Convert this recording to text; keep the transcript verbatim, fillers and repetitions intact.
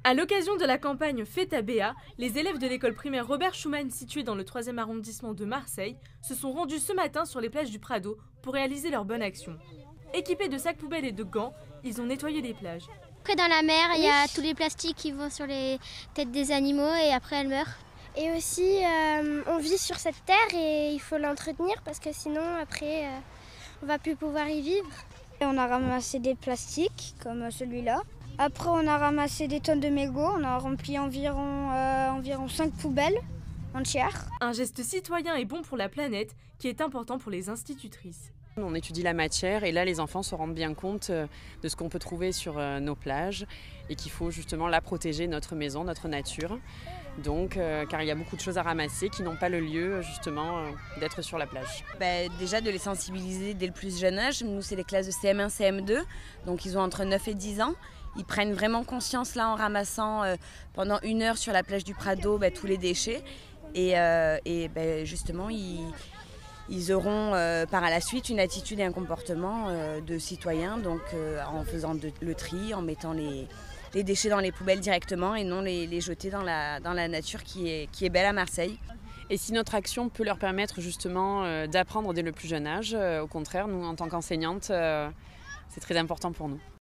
À l'occasion de la campagne Fête à Béa, les élèves de l'école primaire Robert Schuman située dans le troisième arrondissement de Marseille se sont rendus ce matin sur les plages du Prado pour réaliser leur bonne action. Équipés de sacs poubelles et de gants, ils ont nettoyé les plages. Après dans la mer, il y a tous les plastiques qui vont sur les têtes des animaux et après elles meurent. Et aussi, euh, on vit sur cette terre et il faut l'entretenir parce que sinon après, euh, on va plus pouvoir y vivre. Et on a ramassé des plastiques comme celui-là. Après, on a ramassé des tonnes de mégots. On a rempli environ, euh, environ cinq poubelles entières. Un geste citoyen et bon pour la planète qui est important pour les institutrices. On étudie la matière et là les enfants se rendent bien compte de ce qu'on peut trouver sur nos plages et qu'il faut justement la protéger, notre maison, notre nature. Donc, euh, car il y a beaucoup de choses à ramasser qui n'ont pas le lieu justement euh, d'être sur la plage. Bah, déjà de les sensibiliser dès le plus jeune âge. Nous c'est les classes de C M un, C M deux, donc ils ont entre neuf et dix ans. Ils prennent vraiment conscience là en ramassant euh, pendant une heure sur la plage du Prado bah, tous les déchets et, euh, et bah, justement ils, ils auront euh, par la suite une attitude et un comportement euh, de citoyens, donc euh, en faisant de, le tri, en mettant les les déchets dans les poubelles directement et non les, les jeter dans la, dans la nature qui est, qui est belle à Marseille. Et si notre action peut leur permettre justement euh, d'apprendre dès le plus jeune âge, euh, au contraire, nous en tant qu'enseignantes, euh, c'est très important pour nous.